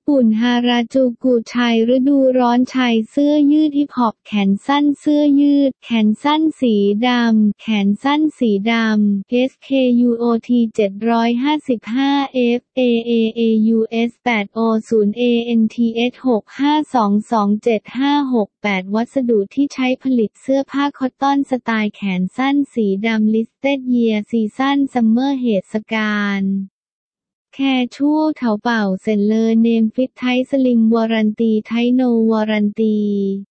ปุ่นฮาราจูกุชายฤดูร้อนชายเสื้อยืดฮิปฮอปแขนสั้นเสื้อยืดแขนสั้นสีดำแขนสั้นสีดำ SKUOT 755 FAAAUS 8O0 ANTS 65227568วัสดุที่ใช้ผลิตเสื้อผ้าคอตตอนสไตล์แขนสั้นสีดำ Listed Year Season Summer เหตุการณ์แคชัวเถาเป่าเซ็นเลอร์เนมฟิตไทสลิมวอรันตีไทโนวอรันตี